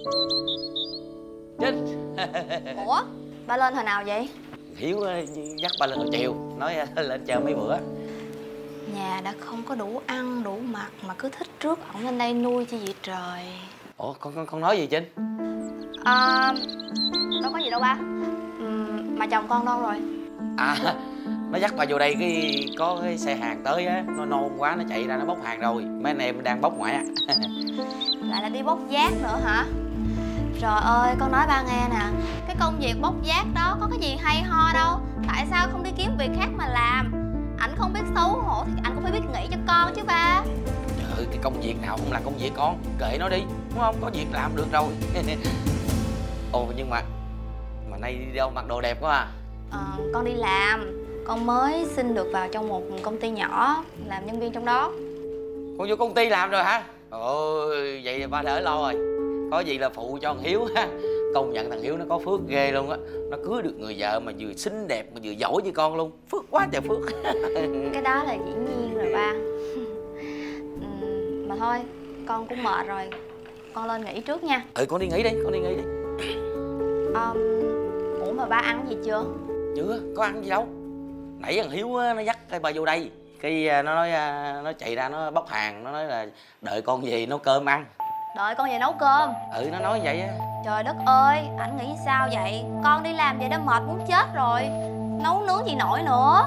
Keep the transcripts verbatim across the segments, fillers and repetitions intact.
Trinh. Ủa? Ba lên hồi nào vậy? Hiếu dắt ba lên hồi chiều, nói lên chờ mấy bữa. Nhà đã không có đủ ăn đủ mặc mà cứ thích rước ổng lên đây nuôi chi vậy trời. Ủa con con con nói gì Trinh? À, đâu có gì đâu ba. Ừ, mà chồng con đâu rồi? À, nó dắt bà vô đây cái có cái xe hàng tới á, nó nôn quá nó chạy ra nó bốc hàng rồi. Mấy anh em đang bốc ngoại á. Lại là đi bốc vác nữa hả? Trời ơi, con nói ba nghe nè, cái công việc bốc vác đó có cái gì hay ho đâu. Tại sao không đi kiếm việc khác mà làm? Ảnh không biết xấu hổ thì anh cũng phải biết nghĩ cho con chứ ba. Trời ơi, cái công việc nào không là công việc con, kệ nó đi, đúng không? Có việc làm được rồi. Ồ, nhưng mà mà nay đi đâu mặc đồ đẹp quá à? Ờ, con đi làm. Con mới xin được vào trong một công ty nhỏ, làm nhân viên trong đó. Con vô công ty làm rồi hả? Ôi, vậy ba đỡ lo rồi. Có gì là phụ cho thằng Hiếu ha. Công nhận thằng Hiếu nó có phước ghê luôn á. Nó cưới được người vợ mà vừa xinh đẹp mà vừa giỏi như con luôn. Phước quá trời phước. Cái đó là dĩ nhiên rồi ba. Ừ, mà thôi, con cũng mệt rồi. Con lên nghỉ trước nha. Ừ, con đi nghỉ đi, con đi nghỉ đi. um, Ủa mà ba ăn gì chưa? Chưa, có ăn gì đâu. Nãy thằng Hiếu á, nó dắt cái bà vô đây. Cái nó nói nó chạy ra nó bốc hàng. Nó nói là đợi con về nấu cơm ăn. Đợi con về nấu cơm? Ừ, nó nói vậy á. Trời đất ơi, ảnh nghĩ sao vậy? Con đi làm vậy đã mệt muốn chết rồi. Nấu nướng gì nổi nữa.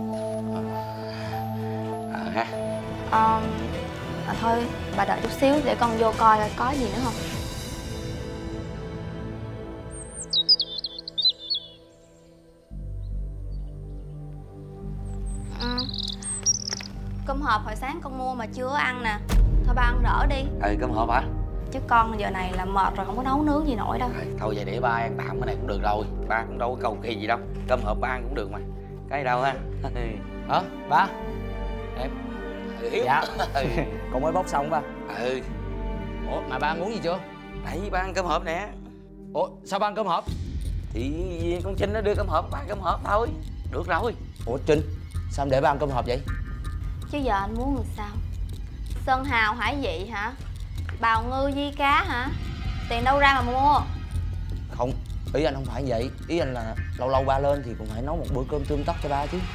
Ờ ha. Ờ à, thôi, bà đợi chút xíu để con vô coi coi có gì nữa không. Ừ. Cơm hộp hồi sáng con mua mà chưa ăn nè. Thôi ba ăn đỡ đi. Ừ, cơm hộp hả? Chứ con giờ này là mệt rồi, không có nấu nướng gì nổi đâu. À, thôi vậy để ba ăn tạm cái này cũng được rồi. Ba cũng đâu có cầu kỳ gì đâu. Cơm hộp ba ăn cũng được mà. Cái gì đâu ha. Hả? Ba? Em? Ừ, Hiếu. Dạ. Ừ. Con mới bóc xong ba. Ừ. Ủa mà ba ăn uống gì chưa? Đấy, ba ăn cơm hộp nè. Ủa sao ba ăn cơm hộp? Thì con Trinh nó đưa cơm hộp, ba ăn cơm hộp thôi. Được rồi. Ủa Trinh, sao em để ba ăn cơm hộp vậy? Chứ giờ anh muốn làm sao? Sơn hào hải vị hả? Bào ngư di cá hả? Tiền đâu ra mà mua? Không, ý anh không phải vậy. Ý anh là lâu lâu ba lên thì cũng phải nấu một bữa cơm tươm tất cho ba chứ.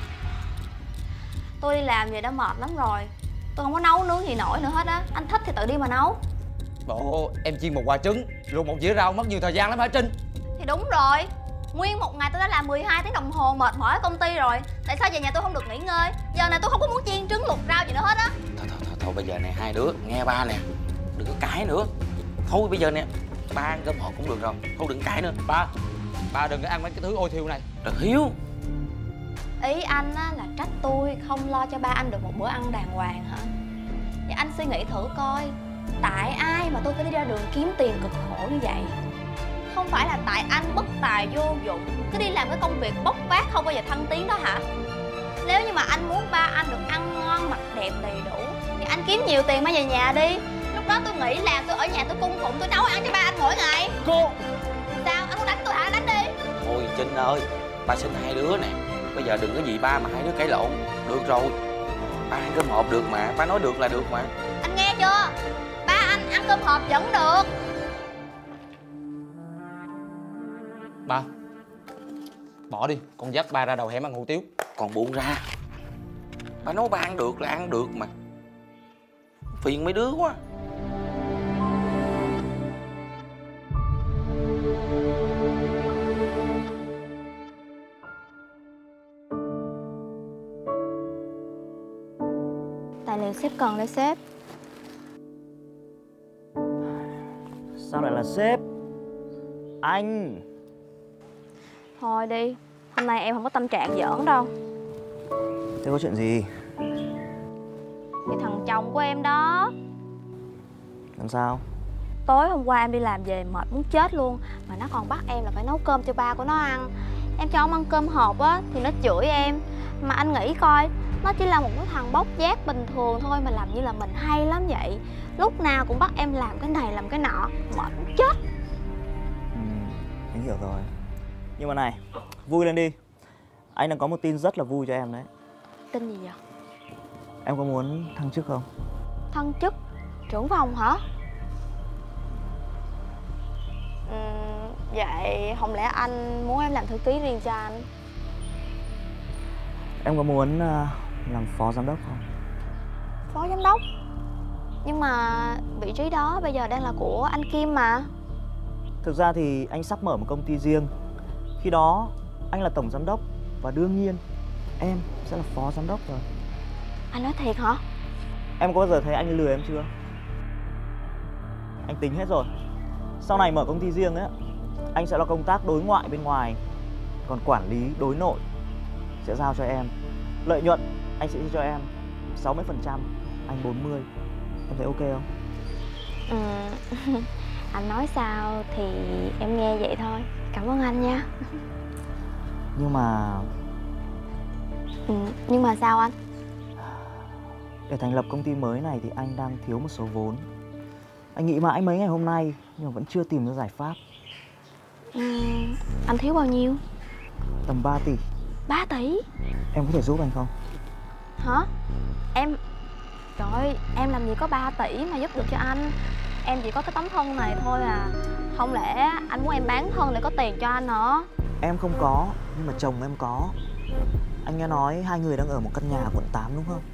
Tôi đi làm vậy đã mệt lắm rồi. Tôi không có nấu nướng gì nổi nữa hết á. Anh thích thì tự đi mà nấu. Bộ em chiên một quả trứng, luộc một dĩa rau mất nhiều thời gian lắm hả Trinh? Thì đúng rồi. Nguyên một ngày tôi đã làm mười hai tiếng đồng hồ mệt mỏi ở công ty rồi. Tại sao về nhà tôi không được nghỉ ngơi? Giờ này tôi không có muốn chiên trứng luộc rau gì nữa hết á. Thôi thôi thôi, thôi bây giờ này hai đứa nghe ba nè. Đừng có cãi nữa. Thôi bây giờ nè, ba ăn cơm hộp cũng được rồi. Thôi đừng cãi nữa. Ba, ba đừng có ăn mấy cái thứ ôi thiêu này. Đừng Hiếu. Ý anh á là trách tôi không lo cho ba anh được một bữa ăn đàng hoàng hả? Vậy anh suy nghĩ thử coi, tại ai mà tôi phải đi ra đường kiếm tiền cực khổ như vậy? Không phải là tại anh bất tài vô dụng, cứ đi làm cái công việc bốc vác không bao giờ thăng tiến đó hả? Nếu như mà anh muốn ba anh được ăn ngon mặc đẹp đầy đủ thì anh kiếm nhiều tiền mang về nhà đi. Lúc đó tôi nghỉ làm, tôi ở nhà tôi cung phụng, tôi nấu ăn cho ba anh mỗi ngày. Cô! Sao? Anh không đánh tôi hả? Đánh đi. Thôi Trinh ơi, ba xin hai đứa nè. Bây giờ đừng có gì ba mà hai đứa cãi lộn. Được rồi, ba ăn cơm hộp được mà, ba nói được là được mà. Anh nghe chưa? Ba anh ăn cơm hộp vẫn được. Ba, bỏ đi, con dắt ba ra đầu hẻm ăn hủ tiếu. Còn buông ra. Ba nói ba ăn được là ăn được mà. Phiền mấy đứa quá. Tài liệu sếp cần đây sếp. Sao lại là sếp? Anh. Thôi đi, hôm nay em không có tâm trạng giỡn đâu. Thế có chuyện gì? Thì thằng chồng của em đó. Làm sao? Tối hôm qua em đi làm về mệt muốn chết luôn, mà nó còn bắt em là phải nấu cơm cho ba của nó ăn. Em cho ông ăn cơm hộp á thì nó chửi em. Mà anh nghĩ coi, nó chỉ là một cái thằng bốc vác bình thường thôi mà làm như là mình hay lắm vậy. Lúc nào cũng bắt em làm cái này làm cái nọ, mệt muốn chết. Ừ, anh hiểu rồi. Nhưng mà này, vui lên đi. Anh đang có một tin rất là vui cho em đấy. Tin gì vậy? Em có muốn thăng chức không? Thăng chức? Trưởng phòng hả? Vậy không lẽ anh muốn em làm thư ký riêng cho anh? Em có muốn uh, làm phó giám đốc không? Phó giám đốc? Nhưng mà vị trí đó bây giờ đang là của anh Kim mà. Thực ra thì anh sắp mở một công ty riêng. Khi đó anh là tổng giám đốc và đương nhiên em sẽ là phó giám đốc rồi. Anh nói thiệt hả? Em có bao giờ thấy anh lừa em chưa? Anh tính hết rồi. Sau này mở công ty riêng ấy, anh sẽ lo công tác đối ngoại bên ngoài, còn quản lý đối nội sẽ giao cho em. Lợi nhuận anh sẽ chia cho em sáu mươi phần trăm, anh bốn mươi. Em thấy ok không? Ừ. Anh nói sao thì em nghe vậy thôi. Cảm ơn anh nha. Nhưng mà... Ừ, nhưng mà sao anh? Để thành lập công ty mới này thì anh đang thiếu một số vốn. Anh nghĩ mãi mấy ngày hôm nay nhưng mà vẫn chưa tìm ra giải pháp. Ừ, anh thiếu bao nhiêu? Tầm ba tỷ. ba tỷ? Em có thể giúp anh không? Hả? Em... Trời ơi, em làm gì có ba tỷ mà giúp được cho anh. Em chỉ có cái tấm thân này thôi à. Không lẽ anh muốn em bán thân để có tiền cho anh hả? Em không có, nhưng mà chồng em có. Anh nghe nói hai người đang ở một căn nhà ở quận tám đúng không?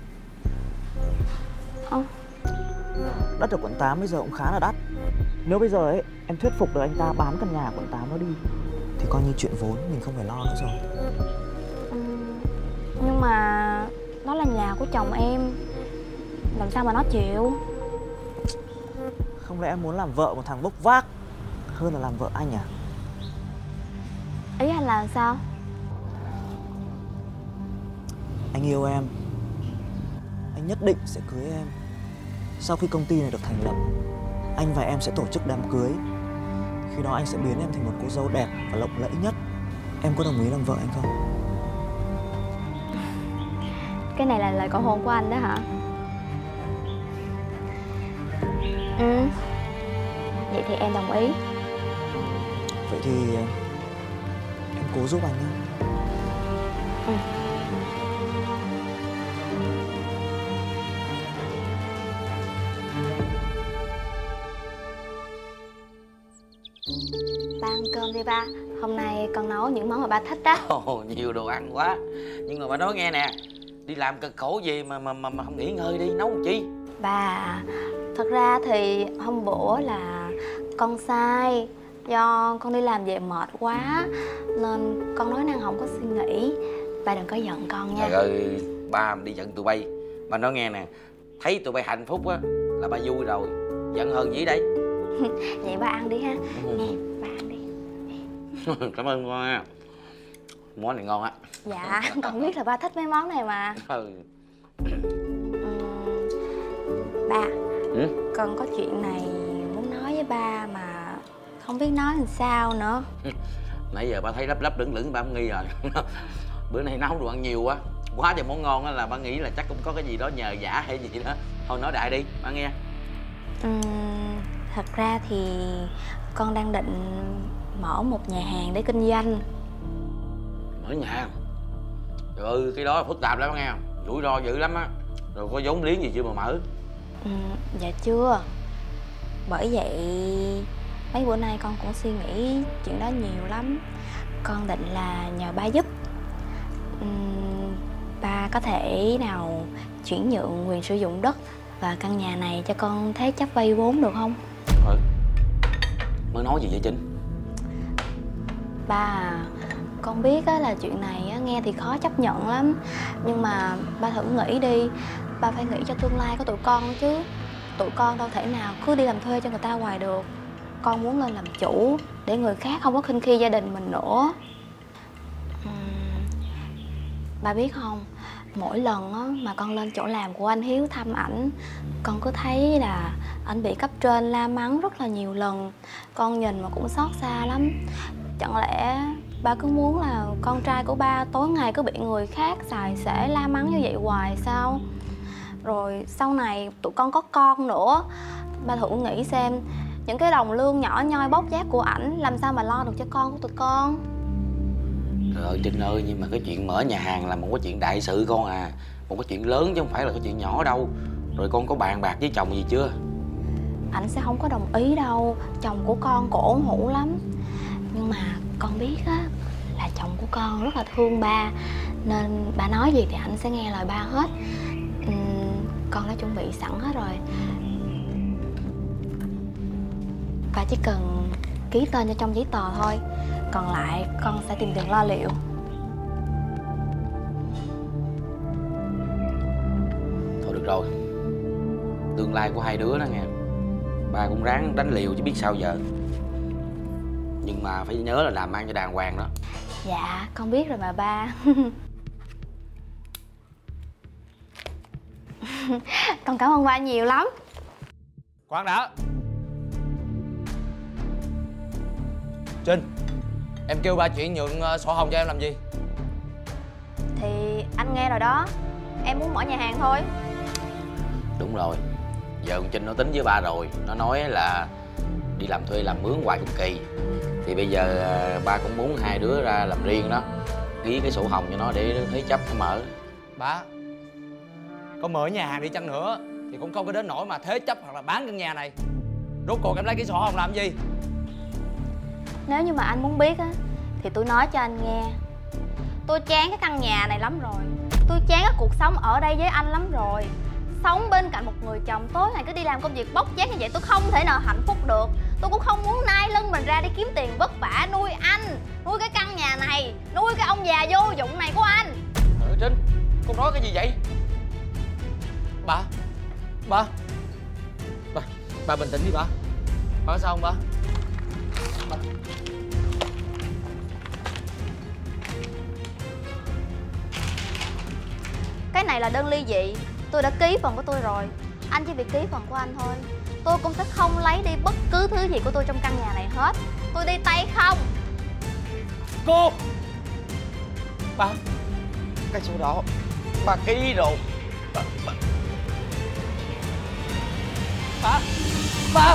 Ờ. Đất ở quận tám bây giờ cũng khá là đắt. Nếu bây giờ ấy em thuyết phục được anh ta bán căn nhà ở quận tám nó đi thì coi như chuyện vốn mình không phải lo nữa rồi. Ừ, nhưng mà đó là nhà của chồng em, làm sao mà nó chịu? Không lẽ em muốn làm vợ một thằng bốc vác hơn là làm vợ anh à? Ý anh là sao? Anh yêu em. Anh nhất định sẽ cưới em. Sau khi công ty này được thành lập, anh và em sẽ tổ chức đám cưới. Khi đó anh sẽ biến em thành một cô dâu đẹp và lộng lẫy nhất. Em có đồng ý làm vợ anh không? Cái này là lời cầu hôn của anh đó hả? Ừ. Vậy thì em đồng ý. Vậy thì em cố giúp anh nhé. Ừ. Ba ăn cơm đi ba. Hôm nay con nấu những món mà ba thích đó. Ồ, nhiều đồ ăn quá. Nhưng mà bà nói nghe nè, đi làm cực khổ gì mà mà mà, mà không nghỉ ngơi đi, nấu làm chi? Bà, thật ra thì hôm bữa là con sai. Do con đi làm về mệt quá nên con nói năng không có suy nghĩ. Ba đừng có giận con nha. Trời ơi, ba đi giận tụi bay. Bà nói nghe nè, thấy tụi bay hạnh phúc á là ba vui rồi. Giận hơn gì đây? Vậy ba ăn đi ha. Ừ. Nè, ba ăn đi. Cảm ơn con nha. Món này ngon á. Dạ, con biết là ba thích mấy món này mà. Ừ. Uhm, ba, Ừ? con có chuyện này muốn nói với ba mà không biết nói làm sao nữa. Nãy giờ ba thấy lấp lấp lửng lửng ba cũng nghi rồi. Bữa nay nấu đồ ăn nhiều quá, quá trời món ngon á, là ba nghĩ là chắc cũng có cái gì đó nhờ vả hay gì đó. Thôi nói đại đi, ba nghe. Uhm, thật ra thì con đang định mở một nhà hàng để kinh doanh. Mở nhà hàng? Trời ơi, cái đó là phức tạp lắm nghe, rủi ro dữ lắm á. Rồi có vốn liếng gì chưa mà mở? Uhm, dạ chưa. Bởi vậy mấy bữa nay con cũng suy nghĩ chuyện đó nhiều lắm. Con định là nhờ ba giúp. uhm, Ba có thể nào chuyển nhượng quyền sử dụng đất và căn nhà này cho con thế chấp vay vốn được không? Ừ. Mới nói gì vậy Trinh? Ba à, con biết á, là chuyện này á, nghe thì khó chấp nhận lắm. Nhưng mà ba thử nghĩ đi. Ba phải nghĩ cho tương lai của tụi con chứ. Tụi con đâu thể nào cứ đi làm thuê cho người ta hoài được. Con muốn lên làm chủ để người khác không có khinh khi gia đình mình nữa. uhm, Ba biết không, mỗi lần á, mà con lên chỗ làm của anh Hiếu thăm ảnh, con cứ thấy là ảnh bị cấp trên la mắng rất là nhiều lần. Con nhìn mà cũng xót xa lắm. Chẳng lẽ ba cứ muốn là con trai của ba tối ngày cứ bị người khác xài xể la mắng như vậy hoài sao? Rồi sau này tụi con có con nữa. Ba thử nghĩ xem, những cái đồng lương nhỏ nhoi bốc vác của ảnh làm sao mà lo được cho con của tụi con. Trời ơi Trinh ơi, nhưng mà cái chuyện mở nhà hàng là một cái chuyện đại sự con à. Một cái chuyện lớn chứ không phải là cái chuyện nhỏ đâu. Rồi con có bàn bạc với chồng gì chưa? Ảnh sẽ không có đồng ý đâu. Chồng của con cổ hủ lắm. Nhưng mà con biết á là chồng của con rất là thương ba, nên ba nói gì thì anh sẽ nghe lời ba hết. uhm, Con đã chuẩn bị sẵn hết rồi. Ba chỉ cần ký tên cho trong giấy tờ thôi, còn lại con sẽ tìm tiền lo liệu. Thôi được rồi, tương lai của hai đứa đó nghe, ba cũng ráng đánh liều chứ biết sao giờ. Nhưng mà phải nhớ là làm ăn cho đàng hoàng đó. Dạ con biết rồi mà ba. Con cảm ơn ba nhiều lắm. Khoan đã. Trinh, em kêu ba chuyển nhượng uh, sổ hồng cho em làm gì? Thì anh nghe rồi đó, em muốn mở nhà hàng thôi. Đúng rồi, giờ con Trinh nó tính với ba rồi. Nó nói là đi làm thuê làm mướn hoài cũng kỳ. Thì bây giờ ba cũng muốn hai đứa ra làm riêng đó, ký cái sổ hồng cho nó để thế chấp nó mở. Ba, có mở nhà hàng đi chăng nữa thì cũng không có đến nỗi mà thế chấp hoặc là bán căn nhà này. Rốt cuộc em lấy cái sổ hồng làm gì? Nếu như mà anh muốn biết á thì tôi nói cho anh nghe. Tôi chán cái căn nhà này lắm rồi. Tôi chán cái cuộc sống ở đây với anh lắm rồi. Sống bên cạnh một người chồng tối ngày cứ đi làm công việc bốc vác như vậy, tôi không thể nào hạnh phúc được. Tôi cũng không muốn nai lưng mình ra đi kiếm tiền vất vả nuôi anh, nuôi cái căn nhà này, nuôi cái ông già vô dụng này của anh. Ừ, Trinh, con nói cái gì vậy? Ba, ba, ba, ba bình tĩnh đi ba. Ba có sao không ba? Ba. Cái này là đơn ly dị, tôi đã ký phần của tôi rồi. Anh chỉ việc ký phần của anh thôi. Tôi cũng sẽ không lấy đi bất cứ thứ gì của tôi trong căn nhà này hết. Tôi đi tay không. Cô! Ba, cái số đó ba ký rồi. Ba, ba. Ba, ba.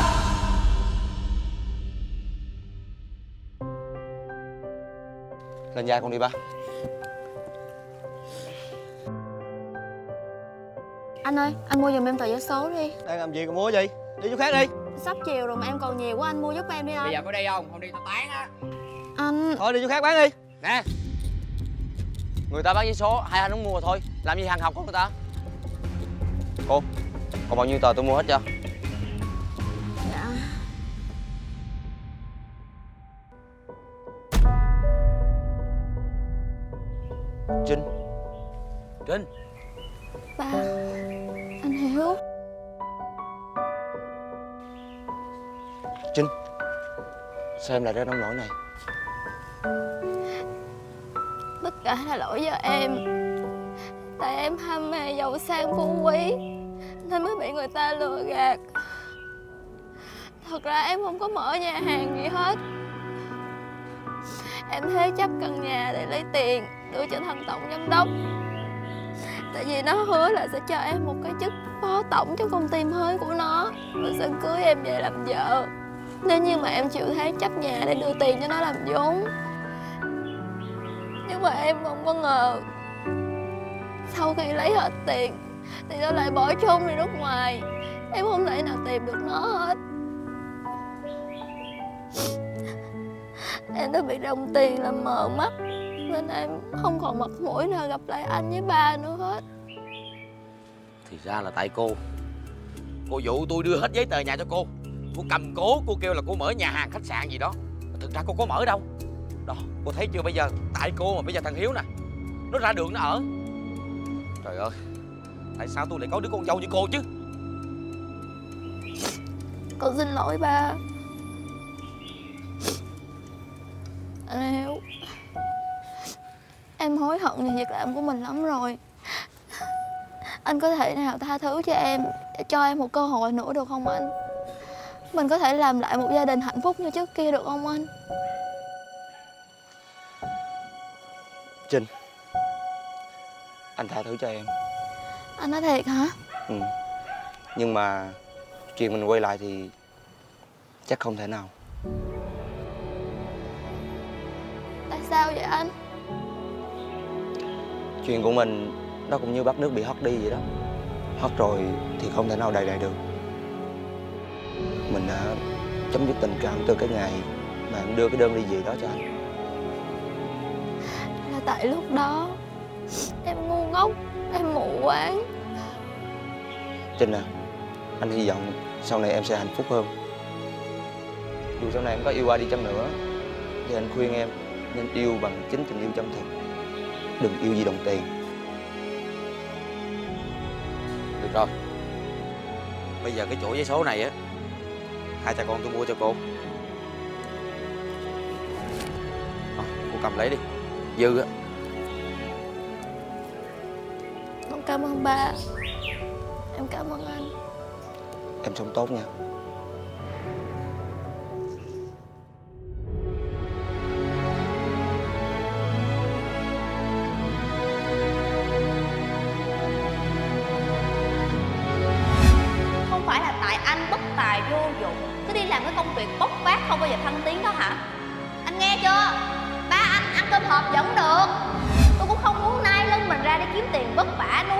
Lên nhà con đi ba. Anh ơi, anh mua giùm em tờ vé số đi. Đang làm gì còn mua gì? Đi chỗ khác đi. Sắp chiều rồi mà em còn nhiều quá, anh mua giúp em đi anh. Bây giờ có đây không? Không đi tao tán á. Anh... Thôi đi chỗ khác bán đi. Nè, Người ta bán vé số, hai anh không mua thôi. Làm gì hàng học của người ta. Cô, còn bao nhiêu tờ tôi mua hết cho. Dạ. Trinh. Trinh. Ba, anh Hiếu. Trinh, sao em lại ra nông nổi này? Tất cả là lỗi do em. Tại em ham mê giàu sang phú quý nên mới bị người ta lừa gạt. Thật ra em không có mở nhà hàng gì hết. Em thế chấp căn nhà để lấy tiền đưa cho thằng tổng giám đốc. Tại vì nó hứa là sẽ cho em một cái chức phó tổng trong công ty mới của nó, rồi sẽ cưới em về làm vợ nếu như mà em chịu thế chấp nhà để đưa tiền cho nó làm vốn. Nhưng mà em không có ngờ sau khi lấy hết tiền thì nó lại bỏ trốn đi nước ngoài. Em không thể nào tìm được nó hết. Em đã bị đồng tiền làm mờ mắt nên em không còn mặt mũi nào gặp lại anh với ba nữa hết. thì ra là tại cô. Cô dụ tôi đưa hết giấy tờ nhà cho cô. Cô cầm cố, cô kêu là cô mở nhà hàng khách sạn gì đó. Thực ra cô có mở đâu. Đó, cô thấy chưa, bây giờ tại cô mà bây giờ thằng Hiếu nè, nó ra đường nó ở. Trời ơi, tại sao tôi lại có đứa con dâu như cô chứ? Con xin lỗi ba. Anh Hiếu, em hối hận về việc làm của mình lắm rồi. Anh có thể nào tha thứ cho em, cho em một cơ hội nữa được không anh? Mình có thể làm lại một gia đình hạnh phúc như trước kia được không anh? Trinh, anh tha thứ cho em. Anh nói thiệt hả? Ừ. Nhưng mà chuyện mình quay lại thì chắc không thể nào. Tại sao vậy anh? Chuyện của mình nó cũng như bát nước bị hất đi vậy đó. Hất rồi thì không thể nào đầy lại được. Mình đã chấm dứt tình cảm từ cái ngày mà em đưa cái đơn ly dị đó cho anh? Là tại lúc đó em ngu ngốc, em mù quáng. Trinh à, anh hy vọng sau này em sẽ hạnh phúc hơn. Dù sau này em có yêu ai đi chăng nữa thì anh khuyên em nên yêu bằng chính tình yêu chân thật, đừng yêu vì đồng tiền. Được rồi, bây giờ cái chỗ giấy số này á, hai cha con tôi mua cho cô. Rồi, cô cầm lấy đi. Dư á. Con cảm ơn ba. Em cảm ơn anh. Em sống tốt nha. Không phải là tại anh bất tài vô dụng, cứ đi làm cái công việc bốc vác không bao giờ thăng tiến đó hả? Anh nghe chưa? Ba anh ăn cơm hộp vẫn được. Tôi cũng không muốn nai lưng mình ra để kiếm tiền vất vả